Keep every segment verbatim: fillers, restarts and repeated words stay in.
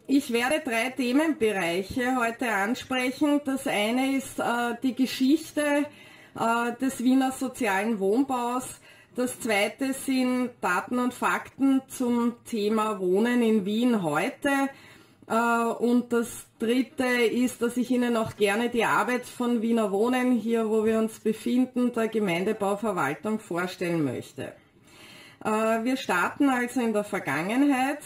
ich werde drei Themenbereiche heute ansprechen. Das eine ist äh, die Geschichte äh, des Wiener sozialen Wohnbaus. Das zweite sind Daten und Fakten zum Thema Wohnen in Wien heute. Und das dritte ist, dass ich Ihnen auch gerne die Arbeit von Wiener Wohnen, hier wo wir uns befinden, der Gemeindebauverwaltung vorstellen möchte. Wir starten also in der Vergangenheit.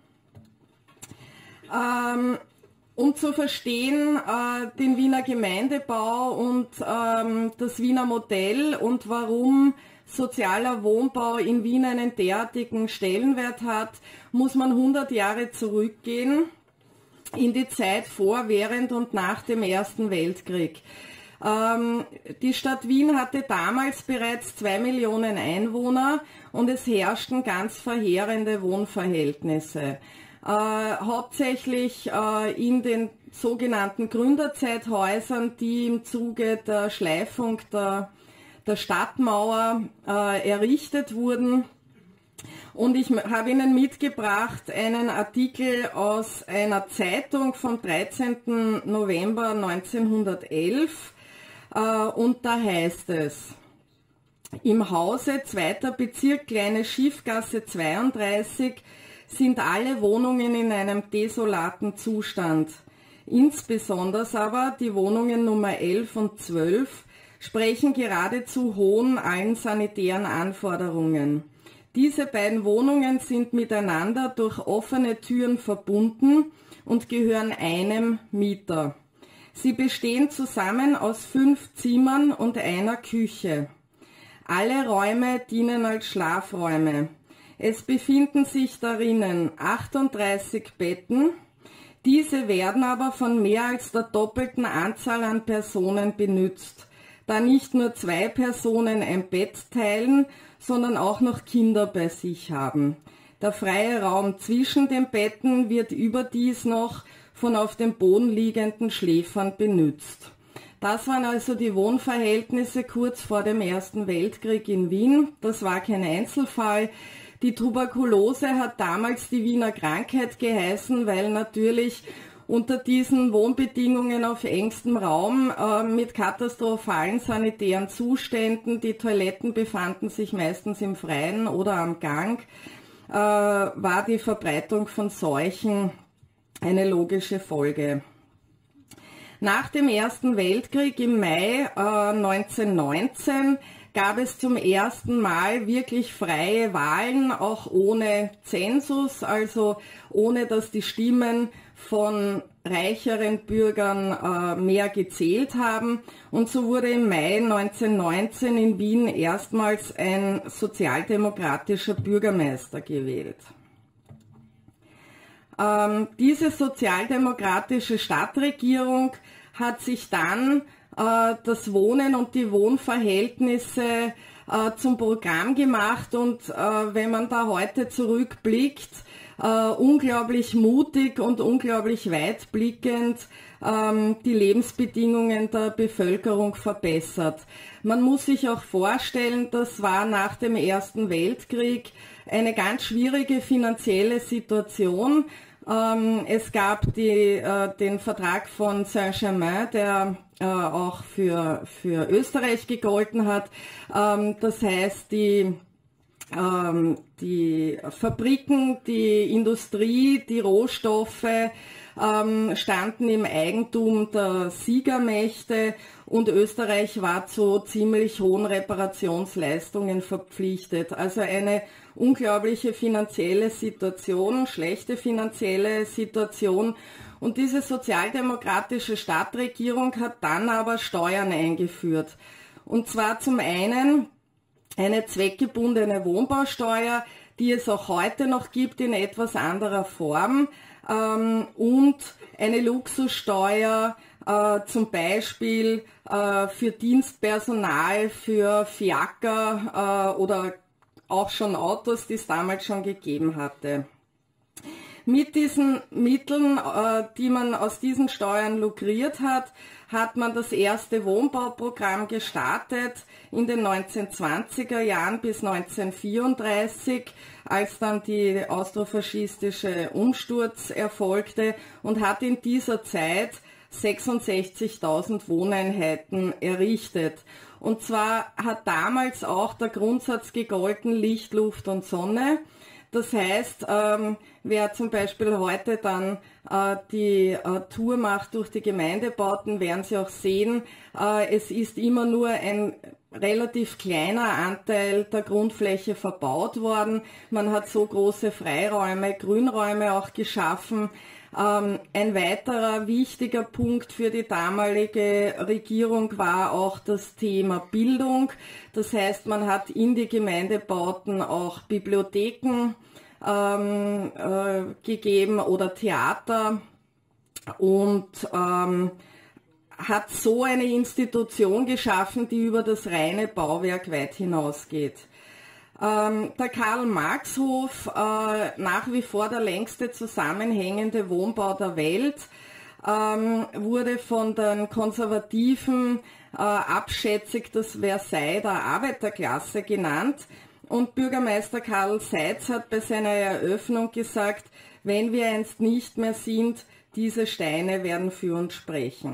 Um zu verstehen den Wiener Gemeindebau und das Wiener Modell und warum sozialer Wohnbau in Wien einen derartigen Stellenwert hat, muss man hundert Jahre zurückgehen in die Zeit vor, während und nach dem Ersten Weltkrieg. Ähm, die Stadt Wien hatte damals bereits zwei Millionen Einwohner und es herrschten ganz verheerende Wohnverhältnisse. Äh, hauptsächlich äh, in den sogenannten Gründerzeithäusern, die im Zuge der Schleifung der, der Stadtmauer äh, errichtet wurden. Und ich habe Ihnen mitgebracht einen Artikel aus einer Zeitung vom dreizehnten November neunzehnhundertelf äh, und da heißt es: Im Hause zweiter Bezirk Kleine Schiffgasse zweiunddreißig sind alle Wohnungen in einem desolaten Zustand. Insbesondere aber die Wohnungen Nummer elf und zwölf sprechen geradezu hohen allen sanitären Anforderungen. Diese beiden Wohnungen sind miteinander durch offene Türen verbunden und gehören einem Mieter. Sie bestehen zusammen aus fünf Zimmern und einer Küche. Alle Räume dienen als Schlafräume. Es befinden sich darinnen achtunddreißig Betten. Diese werden aber von mehr als der doppelten Anzahl an Personen benutzt, da nicht nur zwei Personen ein Bett teilen, sondern auch noch Kinder bei sich haben. Der freie Raum zwischen den Betten wird überdies noch von auf dem Boden liegenden Schläfern benutzt. Das waren also die Wohnverhältnisse kurz vor dem Ersten Weltkrieg in Wien. Das war kein Einzelfall. Die Tuberkulose hat damals die Wiener Krankheit geheißen, weil natürlich unter diesen Wohnbedingungen auf engstem Raum äh, mit katastrophalen sanitären Zuständen, die Toiletten befanden sich meistens im Freien oder am Gang, äh, war die Verbreitung von Seuchen eine logische Folge. Nach dem Ersten Weltkrieg im Mai äh, neunzehnhundertneunzehn gab es zum ersten Mal wirklich freie Wahlen, auch ohne Zensus, also ohne dass die Stimmen von reicheren Bürgern äh, mehr gezählt haben. Und so wurde im Mai neunzehnhundertneunzehn in Wien erstmals ein sozialdemokratischer Bürgermeister gewählt. Ähm, diese sozialdemokratische Stadtregierung hat sich dann äh, das Wohnen und die Wohnverhältnisse äh, zum Programm gemacht und äh, wenn man da heute zurückblickt, Uh, unglaublich mutig und unglaublich weitblickend ähm, die Lebensbedingungen der Bevölkerung verbessert. Man muss sich auch vorstellen, das war nach dem Ersten Weltkrieg eine ganz schwierige finanzielle Situation. Ähm, es gab die, äh, den Vertrag von Saint-Germain, der äh, auch für, für Österreich gegolten hat. Ähm, das heißt, die Die Fabriken, die Industrie, die Rohstoffe ähm, standen im Eigentum der Siegermächte und Österreich war zu ziemlich hohen Reparationsleistungen verpflichtet. Also eine unglaubliche finanzielle Situation, schlechte finanzielle Situation. Und diese sozialdemokratische Stadtregierung hat dann aber Steuern eingeführt. Und zwar zum einen eine zweckgebundene Wohnbausteuer, die es auch heute noch gibt in etwas anderer Form, ähm, und eine Luxussteuer äh, zum Beispiel äh, für Dienstpersonal, für Fiaker äh, oder auch schon Autos, die es damals schon gegeben hatte. Mit diesen Mitteln, äh, die man aus diesen Steuern lukriert hat, hat man das erste Wohnbauprogramm gestartet in den neunzehnhundertzwanziger Jahren bis neunzehnhundertvierunddreißig, als dann die austrofaschistische Umsturz erfolgte, und hat in dieser Zeit sechsundsechzigtausend Wohneinheiten errichtet. Und zwar hat damals auch der Grundsatz gegolten, Licht, Luft und Sonne. Das heißt, ähm, wer zum Beispiel heute dann äh, die äh, Tour macht durch die Gemeindebauten, werden Sie auch sehen, äh, es ist immer nur ein relativ kleiner Anteil der Grundfläche verbaut worden. Man hat so große Freiräume, Grünräume auch geschaffen. Ähm, ein weiterer wichtiger Punkt für die damalige Regierung war auch das Thema Bildung. Das heißt, man hat in die Gemeindebauten auch Bibliotheken ähm, äh, gegeben oder Theater und ähm, hat so eine Institution geschaffen, die über das reine Bauwerk weit hinausgeht. Ähm, der Karl-Marx-Hof, äh, nach wie vor der längste zusammenhängende Wohnbau der Welt, ähm, wurde von den Konservativen äh, abschätzig das Versailles der Arbeiterklasse genannt. Und Bürgermeister Karl Seitz hat bei seiner Eröffnung gesagt, wenn wir einst nicht mehr sind, diese Steine werden für uns sprechen.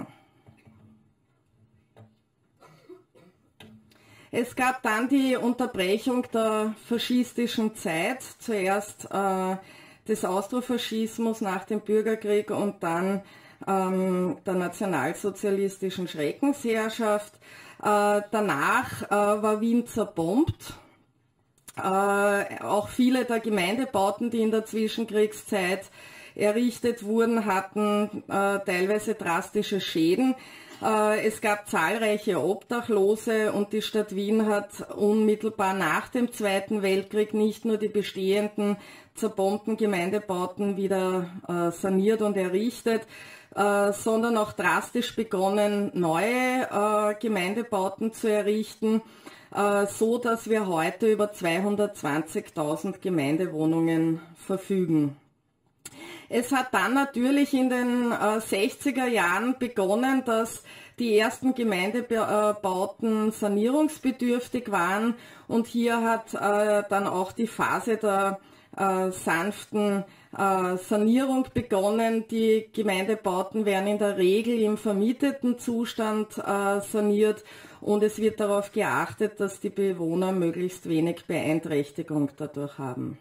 Es gab dann die Unterbrechung der faschistischen Zeit, zuerst äh, des Austrofaschismus nach dem Bürgerkrieg und dann ähm, der nationalsozialistischen Schreckensherrschaft. Äh, danach äh, war Wien zerbombt. Äh, auch viele der Gemeindebauten, die in der Zwischenkriegszeit errichtet wurden, hatten äh, teilweise drastische Schäden. Es gab zahlreiche Obdachlose und die Stadt Wien hat unmittelbar nach dem Zweiten Weltkrieg nicht nur die bestehenden zerbombten Gemeindebauten wieder äh, saniert und errichtet, äh, sondern auch drastisch begonnen, neue äh, Gemeindebauten zu errichten, äh, so dass wir heute über zweihundertzwanzigtausend Gemeindewohnungen verfügen. Es hat dann natürlich in den äh, sechziger Jahren begonnen, dass die ersten Gemeindebauten sanierungsbedürftig waren, und hier hat äh, dann auch die Phase der äh, sanften äh, Sanierung begonnen. Die Gemeindebauten werden in der Regel im vermieteten Zustand äh, saniert, und es wird darauf geachtet, dass die Bewohner möglichst wenig Beeinträchtigung dadurch haben.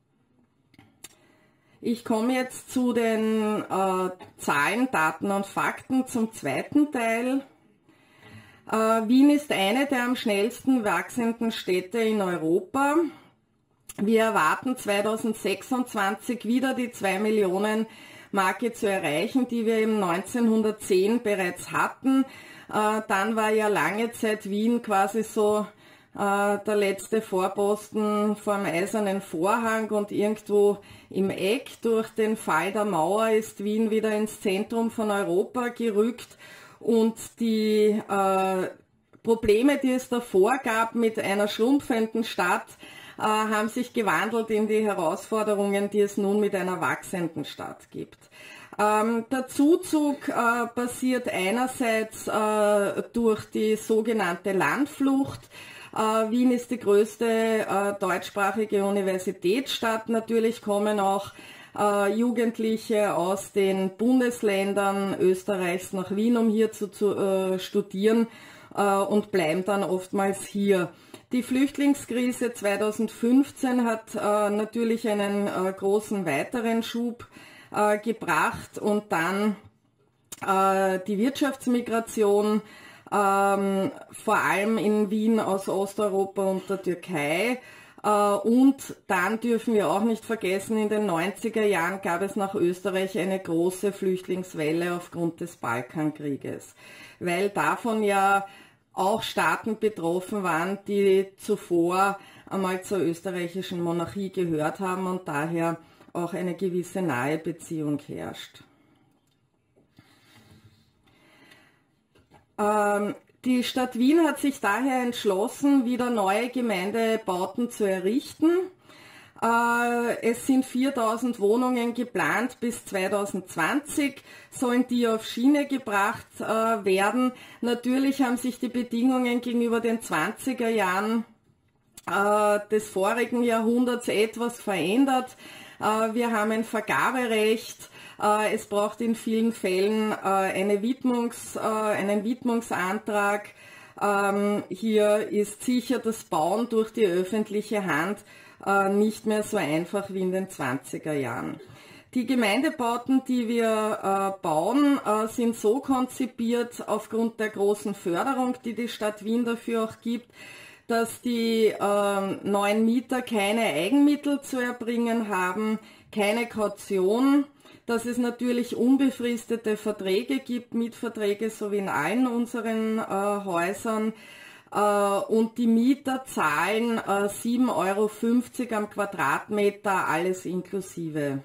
Ich komme jetzt zu den äh, Zahlen, Daten und Fakten zum zweiten Teil. Äh, Wien ist eine der am schnellsten wachsenden Städte in Europa. Wir erwarten zweitausendsechsundzwanzig wieder die zwei Millionen Marke zu erreichen, die wir im neunzehnhundertzehn bereits hatten. Äh, dann war ja lange Zeit Wien quasi so der letzte Vorposten vor dem Eisernen Vorhang, und irgendwo im Eck durch den Fall der Mauer ist Wien wieder ins Zentrum von Europa gerückt, und die äh, Probleme, die es davor gab mit einer schrumpfenden Stadt, äh, haben sich gewandelt in die Herausforderungen, die es nun mit einer wachsenden Stadt gibt. Ähm, der Zuzug äh, passiert einerseits äh, durch die sogenannte Landflucht. Uh, Wien ist die größte uh, deutschsprachige Universitätsstadt. Natürlich kommen auch uh, Jugendliche aus den Bundesländern Österreichs nach Wien, um hier zu, zu uh, studieren, uh, und bleiben dann oftmals hier. Die Flüchtlingskrise zweitausendfünfzehn hat uh, natürlich einen uh, großen weiteren Schub uh, gebracht, und dann uh, die Wirtschaftsmigration, Ähm, vor allem in Wien aus Osteuropa und der Türkei. Äh, und dann dürfen wir auch nicht vergessen, in den neunziger Jahren gab es nach Österreich eine große Flüchtlingswelle aufgrund des Balkankrieges, weil davon ja auch Staaten betroffen waren, die zuvor einmal zur österreichischen Monarchie gehört haben und daher auch eine gewisse nahe Beziehung herrscht. Die Stadt Wien hat sich daher entschlossen, wieder neue Gemeindebauten zu errichten. Äh, es sind viertausend Wohnungen geplant bis zweitausendzwanzig, sollen die auf Schiene gebracht äh, werden. Natürlich haben sich die Bedingungen gegenüber den zwanziger Jahren äh, des vorigen Jahrhunderts etwas verändert. Äh, wir haben ein Vergaberecht. Äh, es braucht in vielen Fällen äh, eine Widmungs, äh, einen Widmungsantrag. Ähm, hier ist sicher das Bauen durch die öffentliche Hand äh, nicht mehr so einfach wie in den zwanziger Jahren. Die Gemeindebauten, die wir äh, bauen, äh, sind so konzipiert aufgrund der großen Förderung, die die Stadt Wien dafür auch gibt, dass die äh, neuen Mieter keine Eigenmittel zu erbringen haben, keine Kaution, dass es natürlich unbefristete Verträge gibt, Mietverträge, so wie in allen unseren äh, Häusern. Äh, und die Mieter zahlen äh, sieben Euro fünfzig am Quadratmeter, alles inklusive.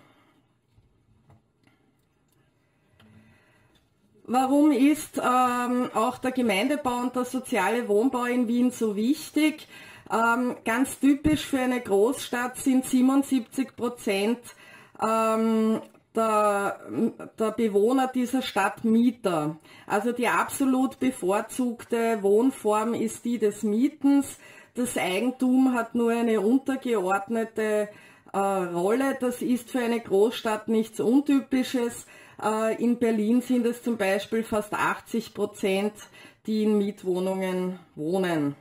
Warum ist ähm, auch der Gemeindebau und der soziale Wohnbau in Wien so wichtig? Ähm, ganz typisch für eine Großstadt sind siebenundsiebzig Prozent ähm, Der, der Bewohner dieser Stadt Mieter. Also die absolut bevorzugte Wohnform ist die des Mietens. Das Eigentum hat nur eine untergeordnete äh, Rolle. Das ist für eine Großstadt nichts Untypisches. Äh, in Berlin sind es zum Beispiel fast achtzig Prozent, die in Mietwohnungen wohnen.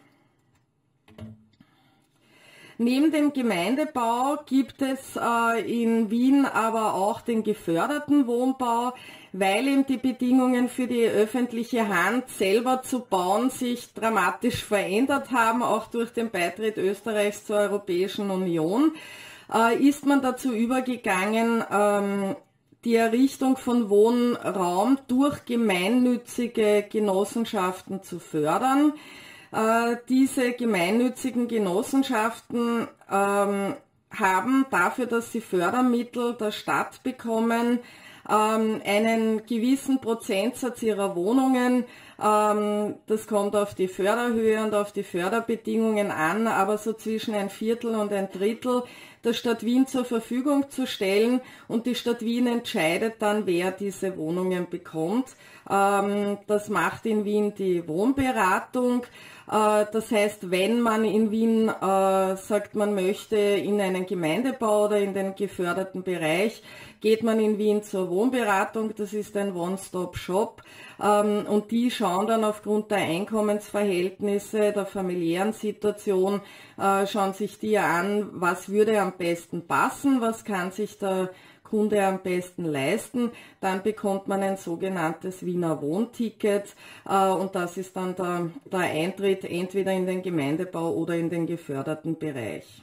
Neben dem Gemeindebau gibt es äh, in Wien aber auch den geförderten Wohnbau, weil eben die Bedingungen für die öffentliche Hand selber zu bauen sich dramatisch verändert haben, auch durch den Beitritt Österreichs zur Europäischen Union, äh, ist man dazu übergegangen, ähm, die Errichtung von Wohnraum durch gemeinnützige Genossenschaften zu fördern. Äh, diese gemeinnützigen Genossenschaften ähm, haben dafür, dass sie Fördermittel der Stadt bekommen, ähm, einen gewissen Prozentsatz ihrer Wohnungen, ähm, das kommt auf die Förderhöhe und auf die Förderbedingungen an, aber so zwischen ein Viertel und ein Drittel der Stadt Wien zur Verfügung zu stellen, und die Stadt Wien entscheidet dann, wer diese Wohnungen bekommt. Ähm, das macht in Wien die Wohnberatung. Äh, das heißt, wenn man in Wien äh, sagt, man möchte in einen Gemeindebau oder in den geförderten Bereich, geht man in Wien zur Wohnberatung. Das ist ein One-Stop-Shop. Ähm, und die schauen dann aufgrund der Einkommensverhältnisse, der familiären Situation, äh, schauen sich die an, was würde am besten passen, was kann sich der Kunde am besten leisten. Dann bekommt man ein sogenanntes Wiener Wohnticket, äh, und das ist dann der, der Eintritt entweder in den Gemeindebau oder in den geförderten Bereich.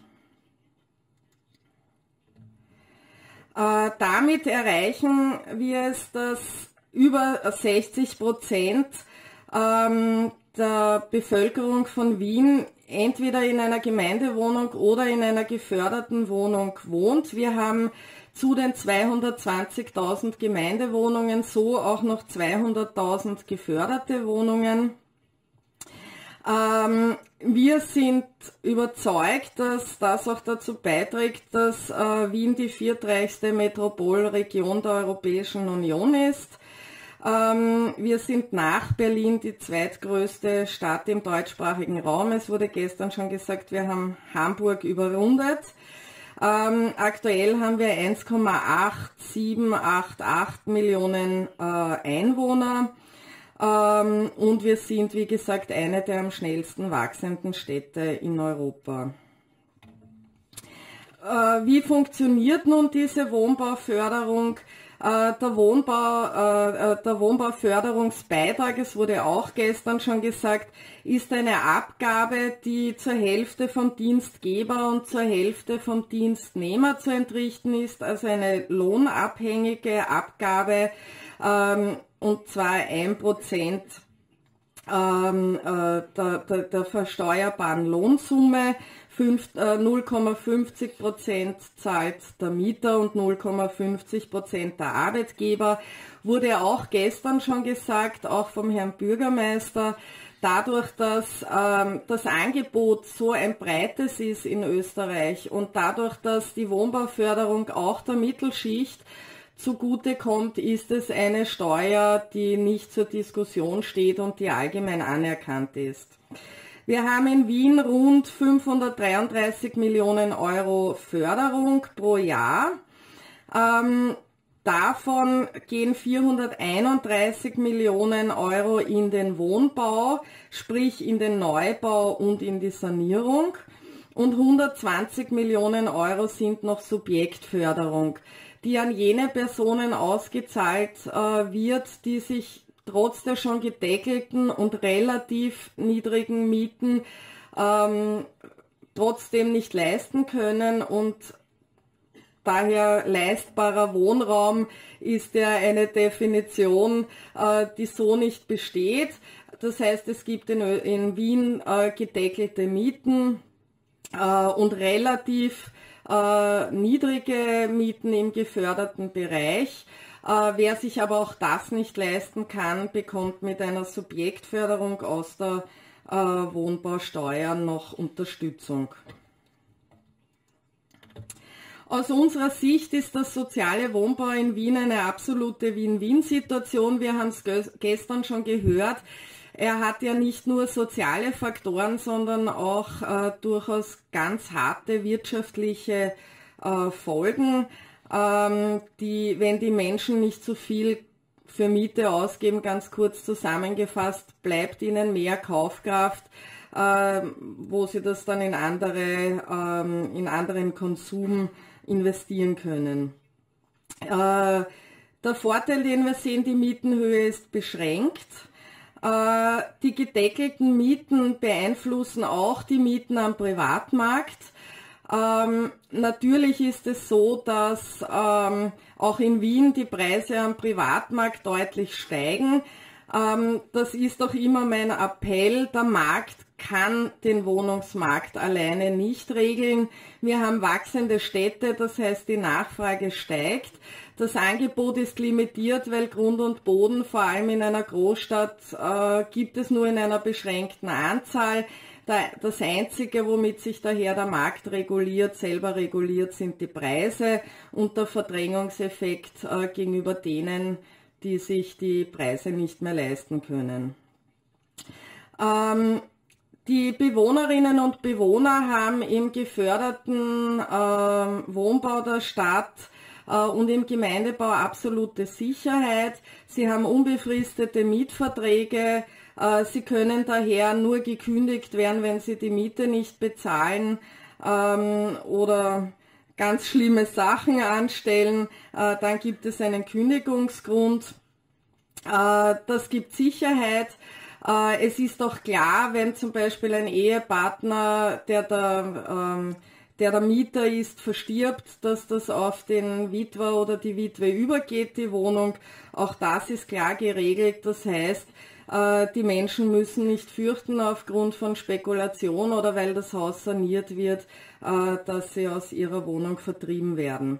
Äh, damit erreichen wir es, dass über sechzig Prozent ähm, der Bevölkerung von Wien entweder in einer Gemeindewohnung oder in einer geförderten Wohnung wohnt. Wir haben zu den zweihundertzwanzigtausend Gemeindewohnungen so auch noch zweihunderttausend geförderte Wohnungen. Ähm, wir sind überzeugt, dass das auch dazu beiträgt, dass äh, Wien die viertreichste Metropolregion der Europäischen Union ist. Ähm, wir sind nach Berlin die zweitgrößte Stadt im deutschsprachigen Raum. Es wurde gestern schon gesagt, wir haben Hamburg überrundet. Ähm, aktuell haben wir eins Komma acht sieben acht acht Millionen äh, Einwohner, ähm, und wir sind, wie gesagt, eine der am schnellsten wachsenden Städte in Europa. Äh, wie funktioniert nun diese Wohnbauförderung? Äh, der, Wohnbau, äh, der Wohnbauförderungsbeitrag, es wurde auch gestern schon gesagt, ist eine Abgabe, die zur Hälfte vom Dienstgeber und zur Hälfte vom Dienstnehmer zu entrichten ist, also eine lohnabhängige Abgabe, ähm, und zwar ein Prozent ähm, äh, der, der, der versteuerbaren Lohnsumme. null Komma fünfzig Prozent zahlt der Mieter und null Komma fünfzig Prozent der Arbeitgeber. Wurde auch gestern schon gesagt, auch vom Herrn Bürgermeister, dadurch, dass ähm, das Angebot so ein breites ist in Österreich und dadurch, dass die Wohnbauförderung auch der Mittelschicht zugutekommt, ist es eine Steuer, die nicht zur Diskussion steht und die allgemein anerkannt ist. Wir haben in Wien rund fünfhundertdreiunddreißig Millionen Euro Förderung pro Jahr. Ähm, davon gehen vierhunderteinunddreißig Millionen Euro in den Wohnbau, sprich in den Neubau und in die Sanierung. Und hundertzwanzig Millionen Euro sind noch Subjektförderung, die an jene Personen ausgezahlt äh, wird, die sich trotz der schon gedeckelten und relativ niedrigen Mieten ähm, trotzdem nicht leisten können, und daher leistbarer Wohnraum ist ja eine Definition, äh, die so nicht besteht. Das heißt, es gibt in, in Wien äh, gedeckelte Mieten äh, und relativ äh, niedrige Mieten im geförderten Bereich. Äh, wer sich aber auch das nicht leisten kann, bekommt mit einer Subjektförderung aus der äh, Wohnbausteuer noch Unterstützung. Aus unserer Sicht ist das soziale Wohnbau in Wien eine absolute Win-Win-Situation. Wir haben es gestern schon gehört. Er hat ja nicht nur soziale Faktoren, sondern auch äh, durchaus ganz harte wirtschaftliche äh, Folgen. Ähm, die, wenn die Menschen nicht so viel für Miete ausgeben, ganz kurz zusammengefasst, bleibt ihnen mehr Kaufkraft, äh, wo sie das dann in andere, ähm, in anderen Konsum investieren können. Äh, der Vorteil, den wir sehen, die Mietenhöhe ist beschränkt. Äh, die gedeckelten Mieten beeinflussen auch die Mieten am Privatmarkt. Ähm, natürlich ist es so, dass ähm, auch in Wien die Preise am Privatmarkt deutlich steigen. Ähm, das ist auch immer mein Appell. Der Markt kann den Wohnungsmarkt alleine nicht regeln. Wir haben wachsende Städte, das heißt, die Nachfrage steigt. Das Angebot ist limitiert, weil Grund und Boden, vor allem in einer Großstadt, äh, gibt es nur in einer beschränkten Anzahl. Das Einzige, womit sich daher der Markt reguliert, selber reguliert, sind die Preise und der Verdrängungseffekt äh, gegenüber denen, die sich die Preise nicht mehr leisten können. Ähm, die Bewohnerinnen und Bewohner haben im geförderten äh, Wohnbau der Stadt äh, und im Gemeindebau absolute Sicherheit. Sie haben unbefristete Mietverträge. Sie können daher nur gekündigt werden, wenn sie die Miete nicht bezahlen ähm, oder ganz schlimme Sachen anstellen. Äh, dann gibt es einen Kündigungsgrund. Äh, das gibt Sicherheit. Äh, es ist auch klar, wenn zum Beispiel ein Ehepartner, der der, ähm, der der Mieter ist, verstirbt, dass das auf den Witwer oder die Witwe übergeht, die Wohnung. Auch das ist klar geregelt. Das heißt, die Menschen müssen nicht fürchten aufgrund von Spekulation oder weil das Haus saniert wird, dass sie aus ihrer Wohnung vertrieben werden.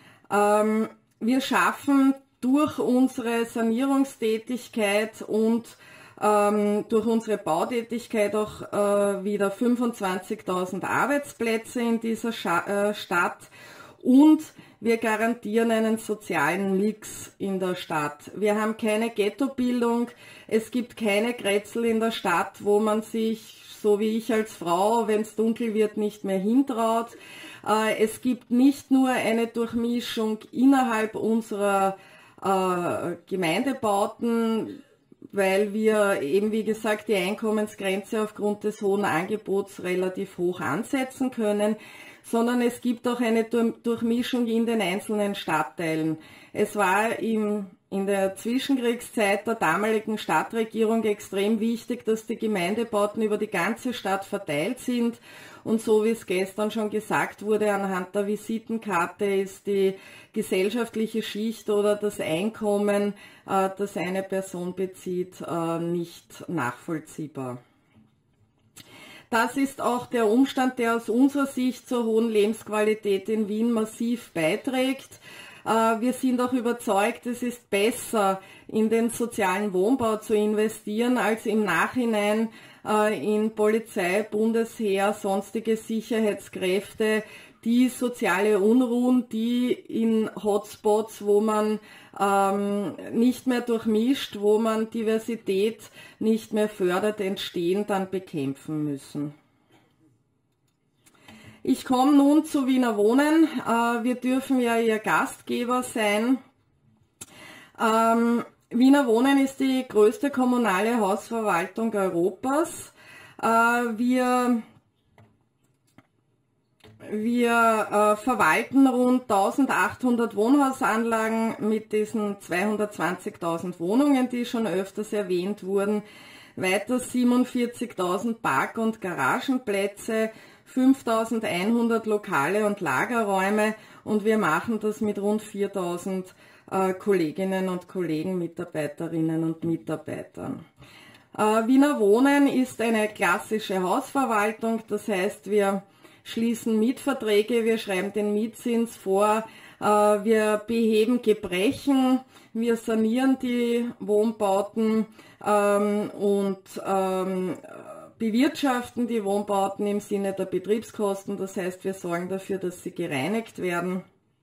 Wir schaffen durch unsere Sanierungstätigkeit und durch unsere Bautätigkeit auch wieder fünfundzwanzigtausend Arbeitsplätze in dieser Stadt und wir garantieren einen sozialen Mix in der Stadt. Wir haben keine Ghettobildung, es gibt keine Grätzl in der Stadt, wo man sich, so wie ich als Frau, wenn es dunkel wird, nicht mehr hintraut. Es gibt nicht nur eine Durchmischung innerhalb unserer äh, Gemeindebauten, weil wir eben, wie gesagt, die Einkommensgrenze aufgrund des hohen Angebots relativ hoch ansetzen können, sondern es gibt auch eine Durchmischung in den einzelnen Stadtteilen. Es war im, in der Zwischenkriegszeit der damaligen Stadtregierung extrem wichtig, dass die Gemeindebauten über die ganze Stadt verteilt sind. Und so wie es gestern schon gesagt wurde, anhand der Visitenkarte ist die gesellschaftliche Schicht oder das Einkommen, äh, das eine Person bezieht, äh, nicht nachvollziehbar. Das ist auch der Umstand, der aus unserer Sicht zur hohen Lebensqualität in Wien massiv beiträgt. Wir sind auch überzeugt, es ist besser, in den sozialen Wohnbau zu investieren, als im Nachhinein in Polizei, Bundesheer, sonstige Sicherheitskräfte, die soziale Unruhen, die in Hotspots, wo man ähm, nicht mehr durchmischt, wo man Diversität nicht mehr fördert, entstehen, dann bekämpfen müssen. Ich komme nun zu Wiener Wohnen. Äh, wir dürfen ja Ihr Gastgeber sein. Ähm, Wiener Wohnen ist die größte kommunale Hausverwaltung Europas. Äh, wir wir äh, verwalten rund eintausendachthundert Wohnhausanlagen mit diesen zweihundertzwanzigtausend Wohnungen, die schon öfters erwähnt wurden. Weiter siebenundvierzigtausend Park- und Garagenplätze, fünftausendeinhundert Lokale und Lagerräume, und wir machen das mit rund viertausend äh, Kolleginnen und Kollegen, Mitarbeiterinnen und Mitarbeitern. Äh, Wiener Wohnen ist eine klassische Hausverwaltung, das heißt, wir schließen Mietverträge, wir schreiben den Mietzins vor, äh, wir beheben Gebrechen, wir sanieren die Wohnbauten ähm, und ähm, bewirtschaften die Wohnbauten im Sinne der Betriebskosten, das heißt, wir sorgen dafür, dass sie gereinigt werden.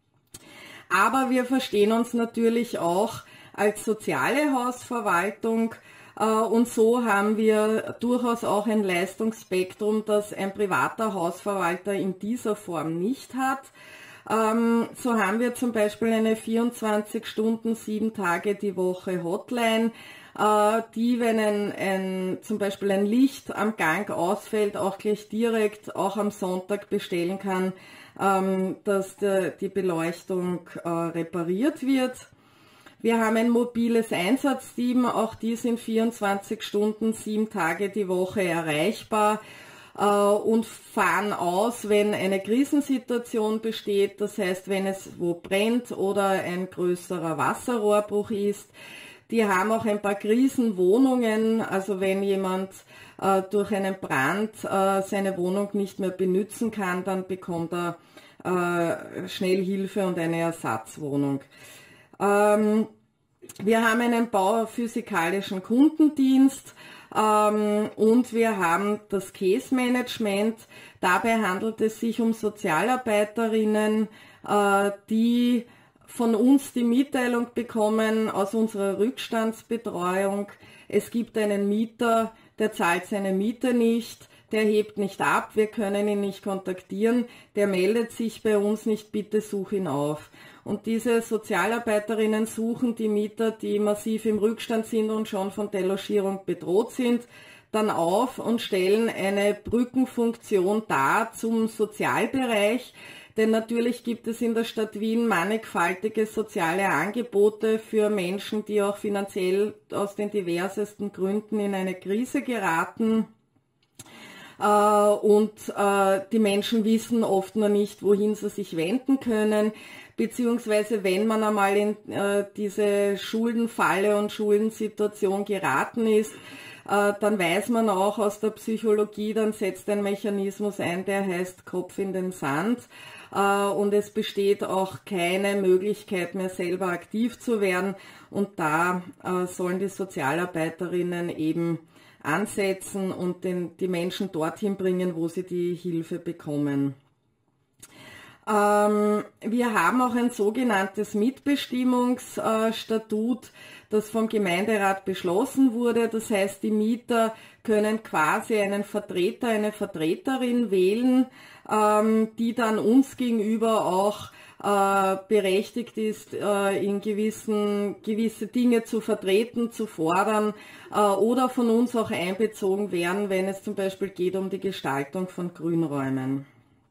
Aber wir verstehen uns natürlich auch als soziale Hausverwaltung, äh, und so haben wir durchaus auch ein Leistungsspektrum, das ein privater Hausverwalter in dieser Form nicht hat. Ähm, so haben wir zum Beispiel eine vierundzwanzig Stunden, sieben Tage die Woche Hotline, die, wenn ein, ein, zum Beispiel ein Licht am Gang ausfällt, auch gleich direkt, auch am Sonntag bestellen kann, ähm, dass der, die Beleuchtung äh, repariert wird. Wir haben ein mobiles Einsatzteam, auch die sind vierundzwanzig Stunden, sieben Tage die Woche erreichbar äh, und fahren aus, wenn eine Krisensituation besteht, das heißt, wenn es wo brennt oder ein größerer Wasserrohrbruch ist. Die haben auch ein paar Krisenwohnungen, also wenn jemand äh, durch einen Brand äh, seine Wohnung nicht mehr benutzen kann, dann bekommt er äh, schnell Hilfe und eine Ersatzwohnung. Ähm, wir haben einen bauphysikalischen Kundendienst ähm, und wir haben das Case Management. Dabei handelt es sich um Sozialarbeiterinnen, äh, die von uns die Mitteilung bekommen aus unserer Rückstandsbetreuung. Es gibt einen Mieter, der zahlt seine Miete nicht, der hebt nicht ab, wir können ihn nicht kontaktieren, der meldet sich bei uns nicht, bitte such ihn auf. Und diese Sozialarbeiterinnen suchen die Mieter, die massiv im Rückstand sind und schon von Delogierung bedroht sind, dann auf und stellen eine Brückenfunktion dar zum Sozialbereich. Denn natürlich gibt es in der Stadt Wien mannigfaltige soziale Angebote für Menschen, die auch finanziell aus den diversesten Gründen in eine Krise geraten. Und die Menschen wissen oft noch nicht, wohin sie sich wenden können. Beziehungsweise wenn man einmal in diese Schuldenfalle und Schuldensituation geraten ist, dann weiß man auch aus der Psychologie, dann setzt ein Mechanismus ein, der heißt Kopf in den Sand. Und es besteht auch keine Möglichkeit mehr, selber aktiv zu werden. Und da sollen die Sozialarbeiterinnen eben ansetzen und den, die Menschen dorthin bringen, wo sie die Hilfe bekommen. Ähm, wir haben auch ein sogenanntes Mitbestimmungsstatut, das vom Gemeinderat beschlossen wurde. Das heißt, die Mieter können quasi einen Vertreter, eine Vertreterin wählen, ähm, die dann uns gegenüber auch äh, berechtigt ist, äh, in gewissen gewisse Dinge zu vertreten, zu fordern äh, oder von uns auch einbezogen werden, wenn es zum Beispiel geht um die Gestaltung von Grünräumen.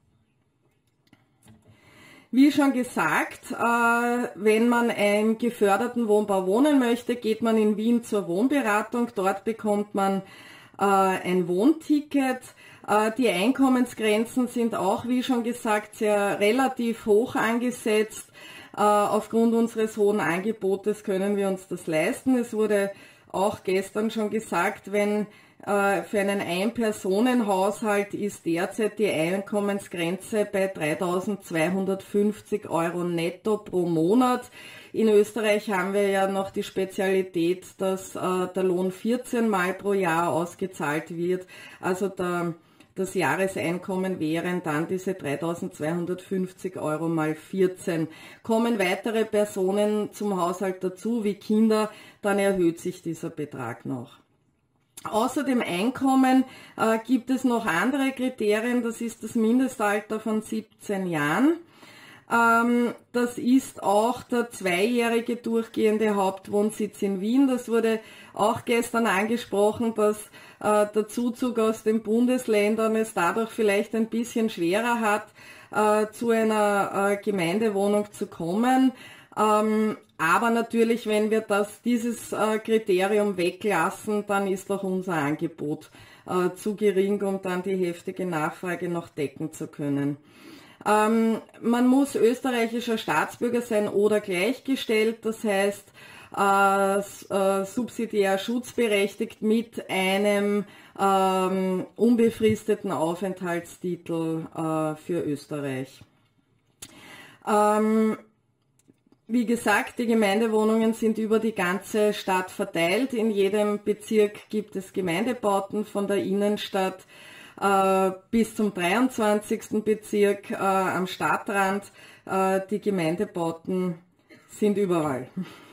Wie schon gesagt, äh, wenn man im geförderten Wohnbau wohnen möchte, geht man in Wien zur Wohnberatung. Dort bekommt man äh, ein Wohnticket. Äh, die Einkommensgrenzen sind auch, wie schon gesagt, sehr relativ hoch angesetzt. Äh, aufgrund unseres hohen Angebotes können wir uns das leisten. Es wurde auch gestern schon gesagt, wenn Für einen Ein-Personen-Haushalt ist derzeit die Einkommensgrenze bei dreitausendzweihundertfünfzig Euro netto pro Monat. In Österreich haben wir ja noch die Spezialität, dass äh, der Lohn vierzehn Mal pro Jahr ausgezahlt wird. Also der, das Jahreseinkommen wären dann diese dreitausendzweihundertfünfzig Euro mal vierzehn. Kommen weitere Personen zum Haushalt dazu, wie Kinder, dann erhöht sich dieser Betrag noch. Außer dem Einkommen äh, gibt es noch andere Kriterien, das ist das Mindestalter von siebzehn Jahren. Ähm, das ist auch der zweijährige durchgehende Hauptwohnsitz in Wien. Das wurde auch gestern angesprochen, dass äh, der Zuzug aus den Bundesländern es dadurch vielleicht ein bisschen schwerer hat, äh, zu einer äh, Gemeindewohnung zu kommen. Ähm, aber natürlich, wenn wir das, dieses äh, Kriterium weglassen, dann ist auch unser Angebot äh, zu gering, um dann die heftige Nachfrage noch decken zu können. Ähm, man muss österreichischer Staatsbürger sein oder gleichgestellt, das heißt äh, äh, subsidiär schutzberechtigt mit einem ähm, unbefristeten Aufenthaltstitel äh, für Österreich. Ähm, Wie gesagt, die Gemeindewohnungen sind über die ganze Stadt verteilt. In jedem Bezirk gibt es Gemeindebauten von der Innenstadt äh, bis zum dreiundzwanzigsten Bezirk äh, am Stadtrand. Äh, die Gemeindebauten sind überall.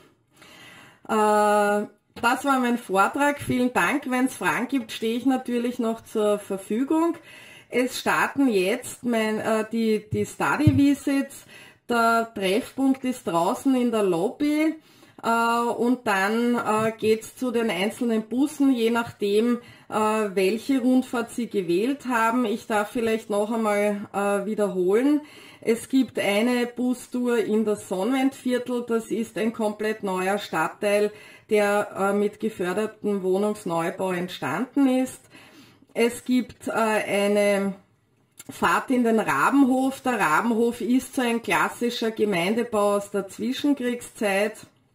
Äh, das war mein Vortrag. Vielen Dank. Wenn es Fragen gibt, stehe ich natürlich noch zur Verfügung. Es starten jetzt mein, äh, die, die Study Visits. Der Treffpunkt ist draußen in der Lobby äh, und dann äh, geht es zu den einzelnen Bussen, je nachdem, äh, welche Rundfahrt Sie gewählt haben. Ich darf vielleicht noch einmal äh, wiederholen. Es gibt eine Bustour in das Sonnenwendviertel, das ist ein komplett neuer Stadtteil, der äh, mit gefördertem Wohnungsneubau entstanden ist. Es gibt äh, eine Fahrt in den Rabenhof. Der Rabenhof ist so ein klassischer Gemeindebau aus der Zwischenkriegszeit.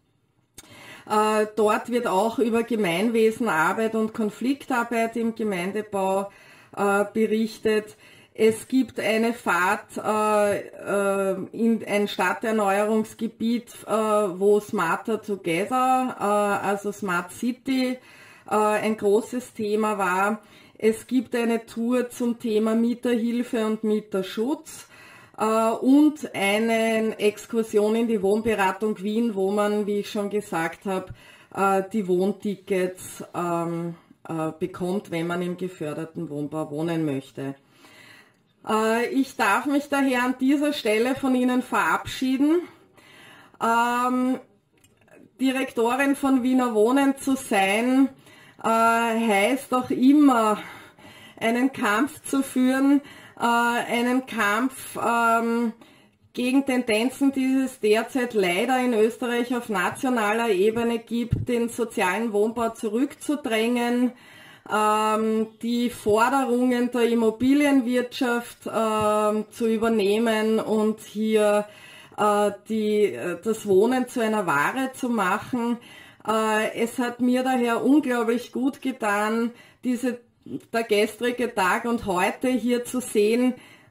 Äh, dort wird auch über Gemeinwesenarbeit und Konfliktarbeit im Gemeindebau äh, berichtet. Es gibt eine Fahrt äh, äh, in ein Stadterneuerungsgebiet, äh, wo Smarter Together, äh, also Smart City, äh, ein großes Thema war. Es gibt eine Tour zum Thema Mieterhilfe und Mieterschutz äh, und eine Exkursion in die Wohnberatung Wien, wo man, wie ich schon gesagt habe, äh, die Wohntickets ähm, äh, bekommt, wenn man im geförderten Wohnbau wohnen möchte. Äh, ich darf mich daher an dieser Stelle von Ihnen verabschieden. Ähm, Direktorin von Wiener Wohnen zu sein, Äh, heißt auch immer, einen Kampf zu führen, äh, einen Kampf ähm, gegen Tendenzen, die es derzeit leider in Österreich auf nationaler Ebene gibt, den sozialen Wohnbau zurückzudrängen, ähm, die Forderungen der Immobilienwirtschaft äh, zu übernehmen und hier äh, die, das Wohnen zu einer Ware zu machen. Es hat mir daher unglaublich gut getan, diese, der gestrige Tag und heute hier zu sehen,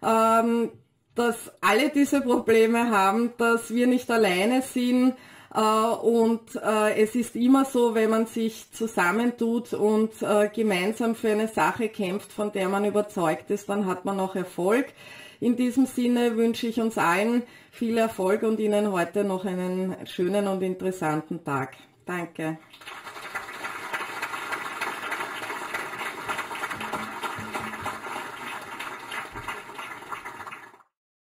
dass alle diese Probleme haben, dass wir nicht alleine sind und es ist immer so, wenn man sich zusammentut und gemeinsam für eine Sache kämpft, von der man überzeugt ist, dann hat man auch Erfolg. In diesem Sinne wünsche ich uns allen viel Erfolg und Ihnen heute noch einen schönen und interessanten Tag. Danke.